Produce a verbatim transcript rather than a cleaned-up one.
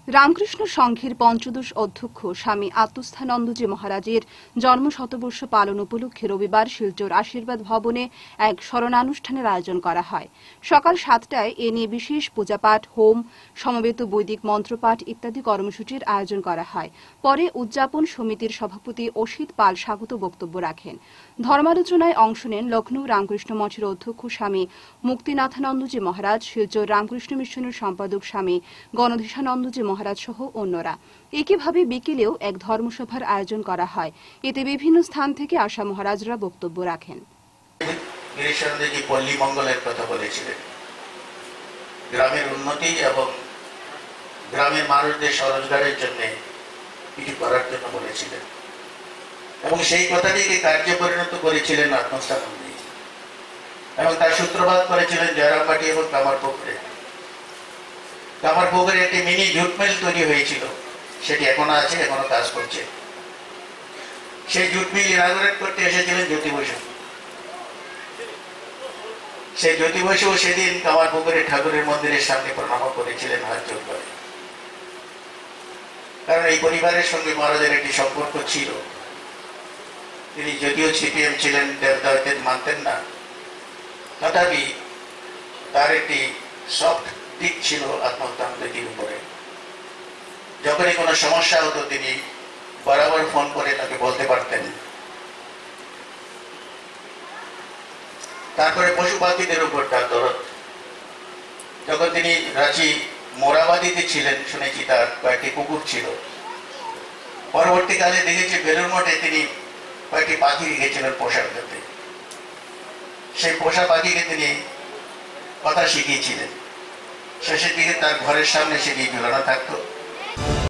রামকৃষ্ণ সংঘের পঞ্চদশ অধ্যক্ষ স্বামী আত্মস্থানন্দজি মহারাজের জন্ম শতবর্ষ পালন উপলক্ষে রবিবার শিলচর আশীর্বাদ ভবনে এক স্মরণানুষ্ঠানের আয়োজন করা হয়। সকাল সাতটায় এ নিয়ে বিশেষ পূজাপাঠ, হোম, সমবেত বৈদিক মন্ত্রপাঠ ইত্যাদি কর্মসূচির আয়োজন করা হয়। পরে উদযাপন সমিতির সভাপতি অসিত পাল স্বাগত বক্তব্য রাখেন। ধর্মালোচনায় অংশ নেন লখনৌ রামকৃষ্ণ মঠের অধ্যক্ষ স্বামী মুক্তিনাথানন্দজি মহারাজ, শিলচর রামকৃষ্ণ মিশনের সম্পাদক স্বামী গণধীশানন্দজি মহারাজ সহ অন্যরা। একইভাবে বিকেলেও এক ধর্মসভার আয়োজন করা হয়। এতে বিভিন্ন স্থান থেকে আসা মহারাজরা বক্তব্য রাখেন। পল্লী মঙ্গলের কথা বলেছিলেন, গ্রামের উন্নতি এবং গ্রামের মানুষদের স্বরোজগারের জন্য কিছু করার জন্য বলেছিলেন এবং সেই কথাটিকে কার্যে পরিণত করেছিলেন আত্মস্থানন্দজি এবং তার সূত্রপাত করেছিলেন জয়রামবাটি এবং কামারপুকুরে। কামারপুকুরে একটি মিনি জুট মিল তৈরি হয়েছিল, সেটি এখনো আছে, এখনো কাজ করছে। সেই জুট মিল ইনাগুরেট করতে এসেছিলেন জ্যোতি বসু। সেই জ্যোতি বসু সেদিন কামারপুকুরে ঠাকুরের মন্দিরের সামনে প্রণাম করেছিলেন হাত জোড় করে, কারণ এই পরিবারের সঙ্গে মহারাজের একটি সম্পর্ক ছিল। তিনি যদিও সিপিএম ছিলেন, দেবদায়িত্ব মানতেন না, তথাপি তার একটি সফট দিক ছিল আত্মস্থানন্দজির উপরে। যখনই কোনো সমস্যা হতো তিনি বরাবর ফোন করে তাকে বলতে পারতেন। তারপরে পশু পাখিদের উপর তার দরদ। যখন তিনি রাঁচি মোরাবাদিতে ছিলেন, শুনেছি তার কয়েকটি কুকুর ছিল। পরবর্তীকালে দেখেছি বেলুর মঠে তিনি কয়েকটি পাখি রেখেছিলেন পোষার জন্য। সেই পোষা পাখিকে তিনি কথা শিখিয়েছিলেন। শেষের দিকে তার ঘরের সামনে সেটি ঝুলানো থাকতো।